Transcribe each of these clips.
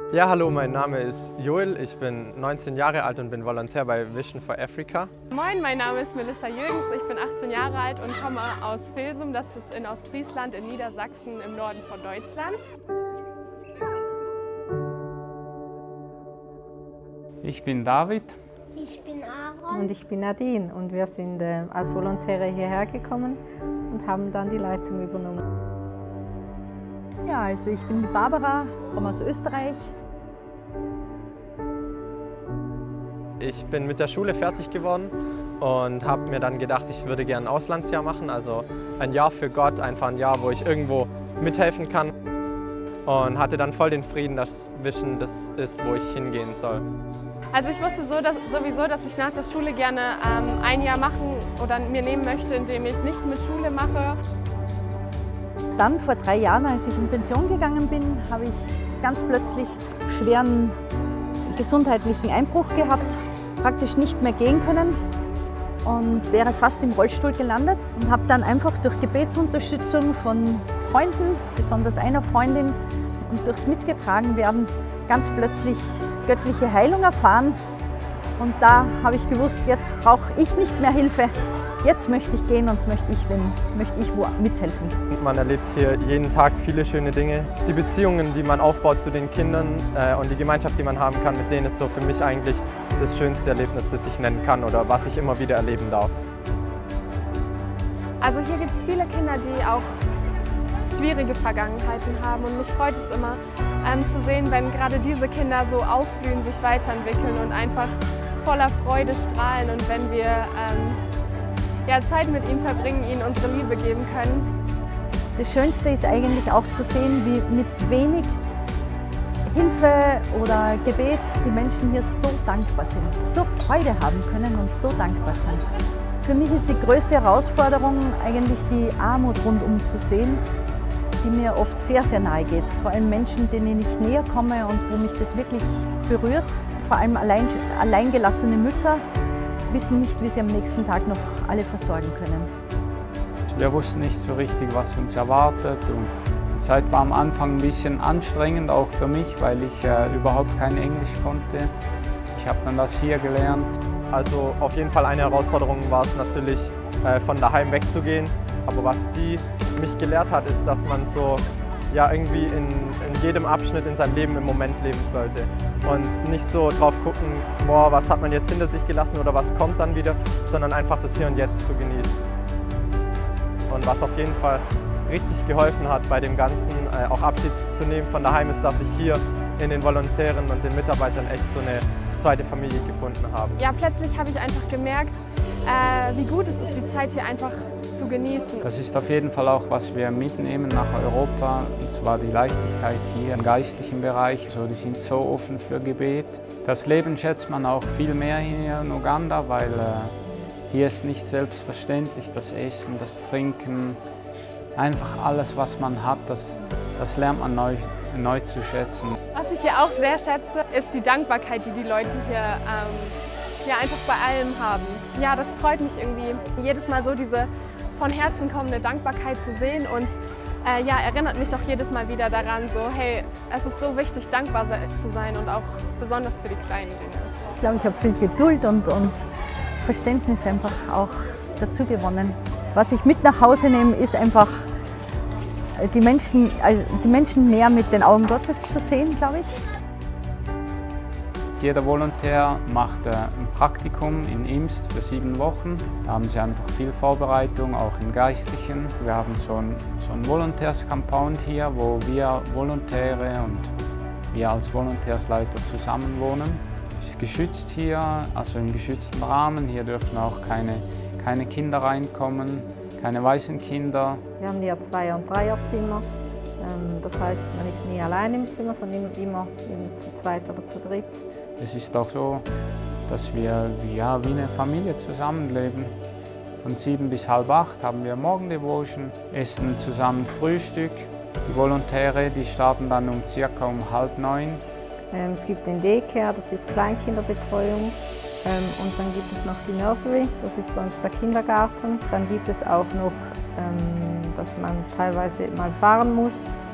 Ja, hallo, mein Name ist Joel, ich bin 19 Jahre alt und bin Volontär bei Vision for Africa. Moin, mein Name ist Melissa Jürgens, ich bin 18 Jahre alt und komme aus Vilsum, das ist in Ostfriesland in Niedersachsen im Norden von Deutschland. Ich bin David. Ich bin Aaron. Und ich bin Nadine und wir sind als Volontäre hierher gekommen und haben dann die Leitung übernommen. Ja, also ich bin die Barbara, komme aus Österreich. Ich bin mit der Schule fertig geworden und habe mir dann gedacht, ich würde gerne ein Auslandsjahr machen, also ein Jahr für Gott, einfach ein Jahr, wo ich irgendwo mithelfen kann. Und hatte dann voll den Frieden, dass Vision das ist, wo ich hingehen soll. Also ich wusste sowieso, dass ich nach der Schule gerne ein Jahr machen oder mir nehmen möchte, in dem ich nichts mit Schule mache. Dann vor 3 Jahren, als ich in Pension gegangen bin, habe ich ganz plötzlich schweren gesundheitlichen Einbruch gehabt, praktisch nicht mehr gehen können und wäre fast im Rollstuhl gelandet und habe dann einfach durch Gebetsunterstützung von Freunden, besonders einer Freundin und durchs Mitgetragen werden, ganz plötzlich göttliche Heilung erfahren. Und da habe ich gewusst, jetzt brauche ich nicht mehr Hilfe, jetzt möchte ich gehen und möchte ich wo mithelfen. Man erlebt hier jeden Tag viele schöne Dinge. Die Beziehungen, die man aufbaut zu den Kindern und die Gemeinschaft, die man haben kann, mit denen ist so für mich eigentlich das schönste Erlebnis, das ich nennen kann oder was ich immer wieder erleben darf. Also hier gibt es viele Kinder, die auch schwierige Vergangenheiten haben und mich freut es immer zu sehen, wenn gerade diese Kinder so aufblühen, sich weiterentwickeln und einfach voller Freude strahlen und wenn wir Zeit mit ihnen verbringen, ihnen unsere Liebe geben können. Das Schönste ist eigentlich auch zu sehen, wie mit wenig Hilfe oder Gebet die Menschen hier so dankbar sind, so Freude haben können und so dankbar sind. Für mich ist die größte Herausforderung eigentlich die Armut rundum zu sehen, die mir oft sehr, sehr nahe geht. Vor allem Menschen, denen ich näher komme und wo mich das wirklich berührt. Vor allem alleingelassene Mütter wissen nicht, wie sie am nächsten Tag noch alle versorgen können. Wir wussten nicht so richtig, was uns erwartet. Und die Zeit war am Anfang ein bisschen anstrengend, auch für mich, weil ich überhaupt kein Englisch konnte. Ich habe dann das hier gelernt. Also auf jeden Fall eine Herausforderung war es natürlich, von daheim wegzugehen. Aber was die mich gelehrt hat, ist, dass man so irgendwie in jedem Abschnitt in seinem Leben im Moment leben sollte. Und nicht so drauf gucken, boah, was hat man jetzt hinter sich gelassen oder was kommt dann wieder, sondern einfach das Hier und Jetzt zu genießen. Und was auf jeden Fall richtig geholfen hat bei dem Ganzen, auch Abschied zu nehmen von daheim, ist, dass ich hier in den Volontären und den Mitarbeitern echt so eine zweite Familie gefunden habe. Ja, plötzlich habe ich einfach gemerkt, wie gut es ist, die Zeit hier einfach zu genießen. Das ist auf jeden Fall auch, was wir mitnehmen nach Europa, und zwar die Leichtigkeit hier im geistlichen Bereich. Also die sind so offen für Gebet. Das Leben schätzt man auch viel mehr hier in Uganda, weil hier ist nicht selbstverständlich das Essen, das Trinken, einfach alles, was man hat, das lernt man neu zu schätzen. Was ich hier auch sehr schätze, ist die Dankbarkeit, die die Leute hier einfach bei allem haben. Ja, das freut mich irgendwie, jedes Mal so diese von Herzen kommende Dankbarkeit zu sehen und erinnert mich auch jedes Mal wieder daran, so hey, es ist so wichtig, dankbar zu sein und auch besonders für die kleinen Dinge. Ich glaube, ich habe viel Geduld und Verständnis einfach auch dazu gewonnen. Was ich mit nach Hause nehme, ist einfach die Menschen mehr mit den Augen Gottes zu sehen, glaube ich. Jeder Volontär macht ein Praktikum in Imst für 7 Wochen. Da haben sie einfach viel Vorbereitung, auch im Geistlichen. Wir haben so ein Volontärs-Compound hier, wo wir Volontäre und wir als Volontärsleiter zusammen wohnen. Es ist geschützt hier, also im geschützten Rahmen. Hier dürfen auch keine Kinder reinkommen, keine Waisenkinder. Wir haben hier 2er- und 3er-Zimmer. Das heißt, man ist nie allein im Zimmer, sondern immer zu zweit oder zu dritt. Es ist auch so, dass wir wie eine Familie zusammenleben. Von 7 bis halb 8 haben wir Morgendevotion, essen zusammen Frühstück. Die Volontäre, die starten dann circa um 8:30. Es gibt den Daycare, das ist Kleinkinderbetreuung. Und dann gibt es noch die Nursery, das ist bei uns der Kindergarten. Dann gibt es auch noch, dass man teilweise mal fahren muss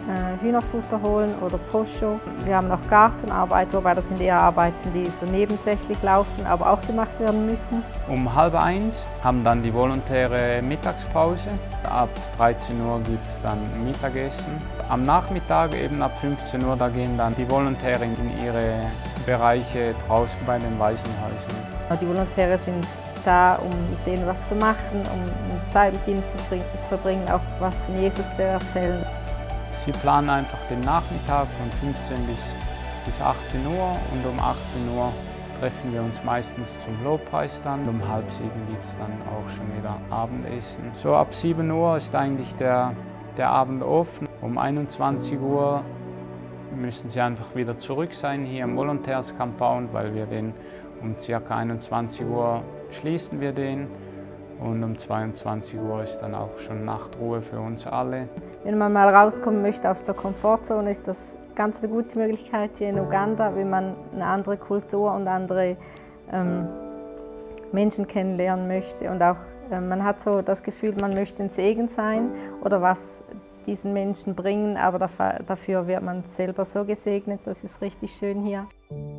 Hühnerfutter holen oder Posho. Wir haben noch Gartenarbeit, wobei das sind eher Arbeiten, die so nebensächlich laufen, aber auch gemacht werden müssen. Um 12:30 haben dann die Volontäre Mittagspause. Ab 13 Uhr gibt es dann Mittagessen. Am Nachmittag, eben ab 15 Uhr, da gehen dann die Volontäre in ihre Bereiche draußen bei den Waisenhäusern. Die Volontäre sind da, um mit denen was zu machen, um Zeit mit ihnen zu verbringen, auch was von Jesus zu erzählen. Sie planen einfach den Nachmittag von 15 bis 18 Uhr und um 18 Uhr treffen wir uns meistens zum Lobpreis dann. Um 6:30 gibt es dann auch schon wieder Abendessen. So ab 7 Uhr ist eigentlich der Abend offen. Um 21 Uhr müssen Sie einfach wieder zurück sein hier im Volontärs-Compound, weil wir den um ca. 21 Uhr schließen wir den. Und um 22 Uhr ist dann auch schon Nachtruhe für uns alle. Wenn man mal rauskommen möchte aus der Komfortzone, ist das ganz eine gute Möglichkeit hier in Uganda, wenn man eine andere Kultur und andere Menschen kennenlernen möchte. Und auch man hat so das Gefühl, man möchte ein Segen sein oder was diesen Menschen bringen, aber dafür wird man selber so gesegnet, das ist richtig schön hier.